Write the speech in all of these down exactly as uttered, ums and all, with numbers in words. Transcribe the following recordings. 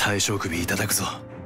大将首いただくぞ。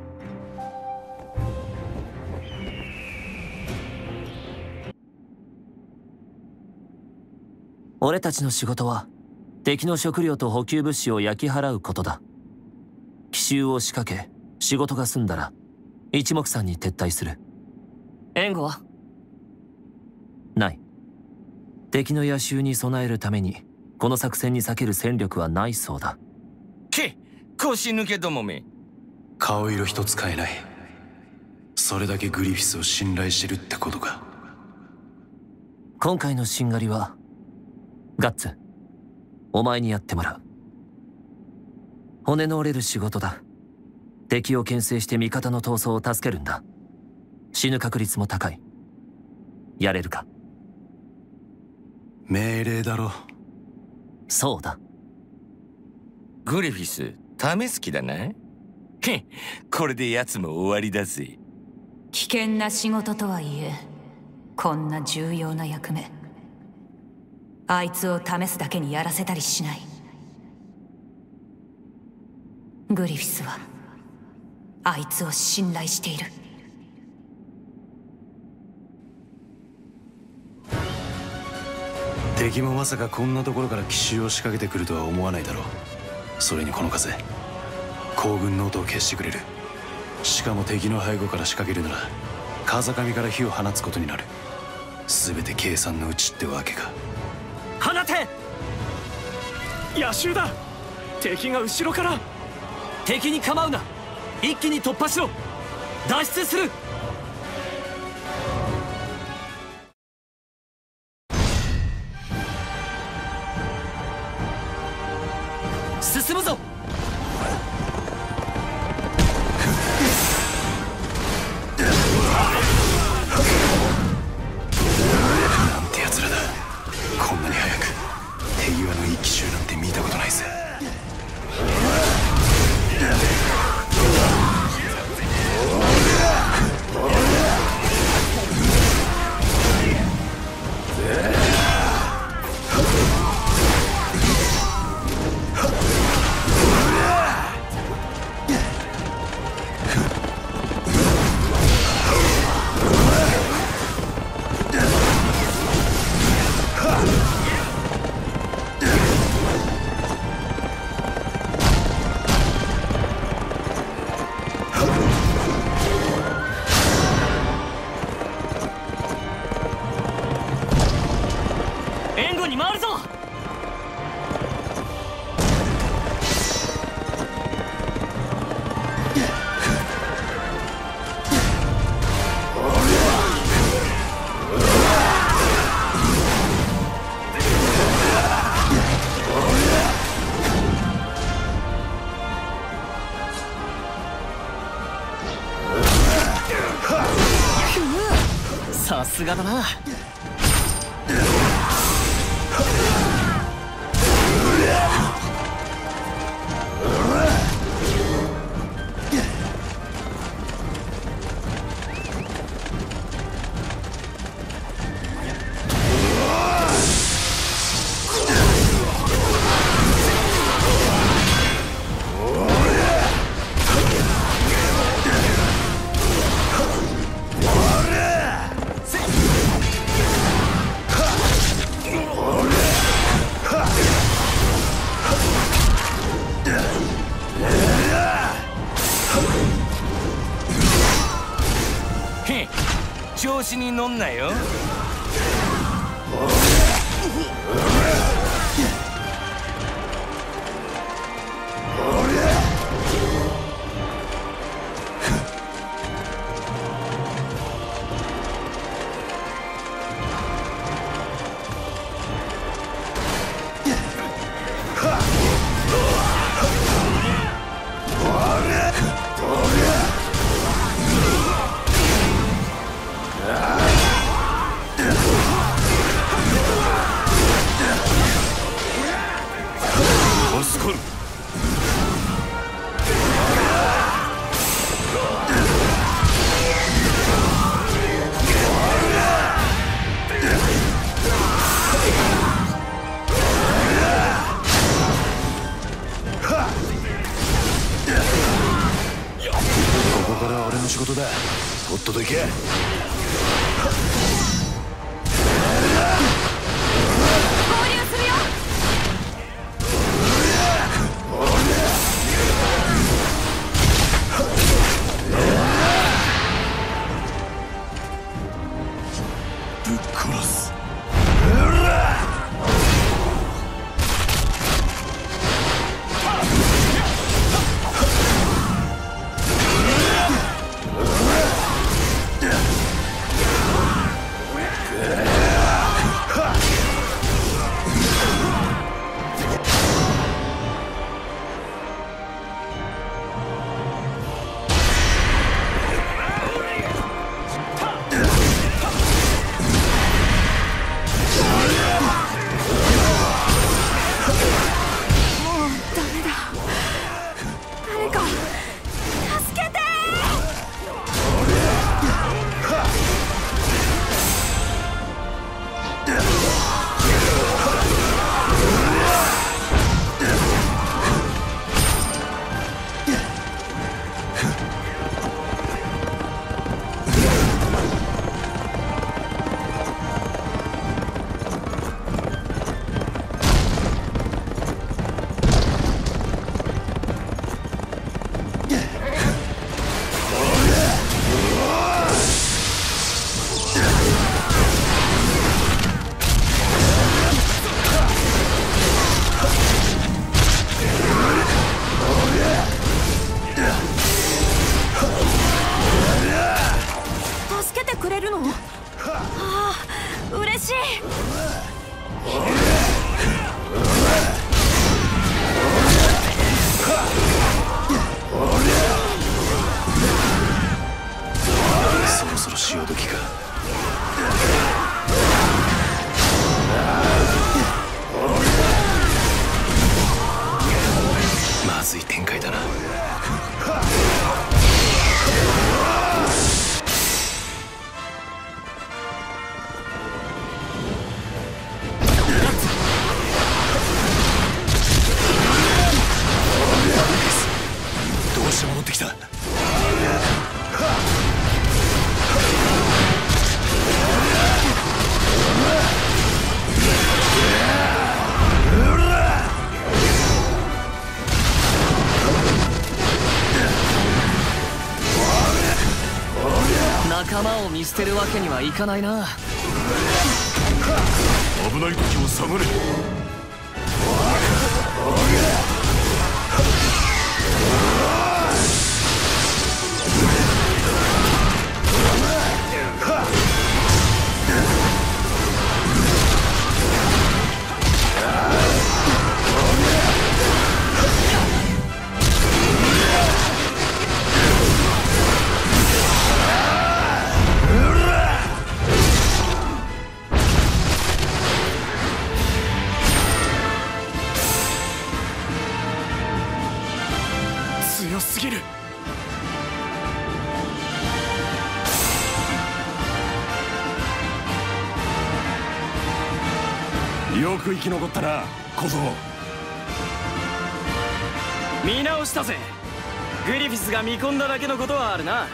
俺たちの仕事は敵の食料と補給物資を焼き払うことだ。奇襲を仕掛け仕事が済んだら一目散に撤退する。 援護はない。敵の野襲に備えるためにこの作戦に避ける戦力はないそうだ。 け腰抜けどもめ。 顔色一つ変えない。それだけグリフィスを信頼してるってことか。 今回のしんがりはガッツ、お前にやってもらう。骨の折れる仕事だ。敵を牽制して味方の逃走を助けるんだ。死ぬ確率も高い。やれるか？ 命令だろ。 そうだ。 グリフィス試す気だな。へっ、これで奴も終わりだぜ。 危険な仕事とはいえこんな重要な役目、あいつを試すだけにやらせたりしない。グリフィスはあいつを信頼している。 敵もまさかこんなところから奇襲を仕掛けてくるとは思わないだろう。それにこの風、行軍の音を消してくれる。しかも敵の背後から仕掛けるなら風上から火を放つことになる。全て計算のうちってわけか。 放て！野襲だ！敵が後ろから。 敵に構うな。一気に突破しろ。脱出する。進むぞ。 なんてやつらだ。こんなに早く手際のいい奇襲なんて見たことないぜ。 援護に回るぞ。さすがだな。 調子に乗んなよ。オスコル。 事だ。とっとと行け。ぶっ殺す。まずい展開だな。どうして戻ってきた？ 仲間を見捨てるわけにはいかないな。 危ない時を下がれ。強すぎる。よく生き残ったな、小僧。 見直したぜ。グリフィスが見込んだだけのことはあるな。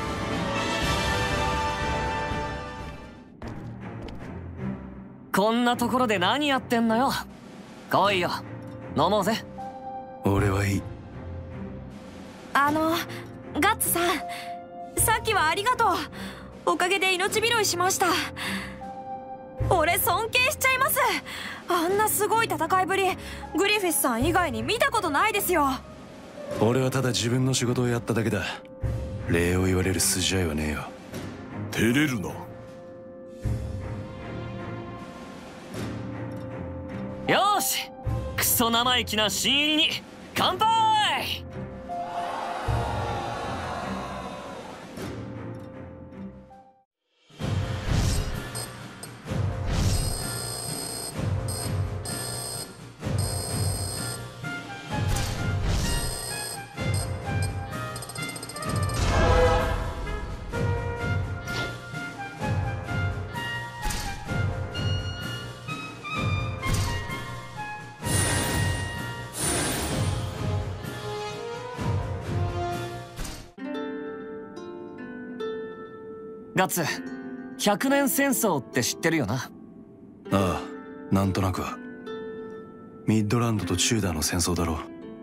こんなところで何やってんのよ。来いよ、飲もうぜ。 俺はいい。 あのガッツさん、さっきはありがとう。おかげで命拾いしました。俺尊敬しちゃいます。あんなすごい戦いぶり、グリフィスさん以外に見たことないですよ。 俺はただ自分の仕事をやっただけだ。礼を言われる筋合いはねえよ。照れるな。 よーし、クソ生意気な新入りに乾杯。 ガッツ、百年戦争って知ってるよな？ ああ、なんとなくは。ミッドランドとチューダーの戦争だろ。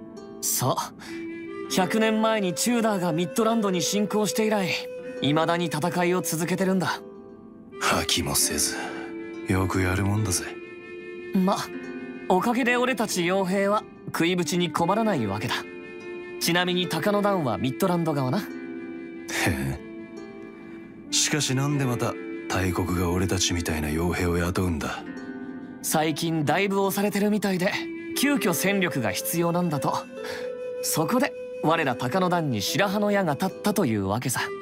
そうひゃくねんまえにチューダーがミッドランドに侵攻して以来、未だに戦いを続けてるんだ。 吐きもせずよくやるもんだぜ。 ま、おかげで俺たち傭兵は食いぶちに困らないわけだ。ちなみに鷹の段はミッドランド側な。へえ。しかしなんでまた大国が俺たちみたいな傭兵を雇うんだ？ 最近だいぶ押されてるみたいで、急遽戦力が必要なんだと。そこで我ら鷹の段に白羽の矢が立ったというわけさ。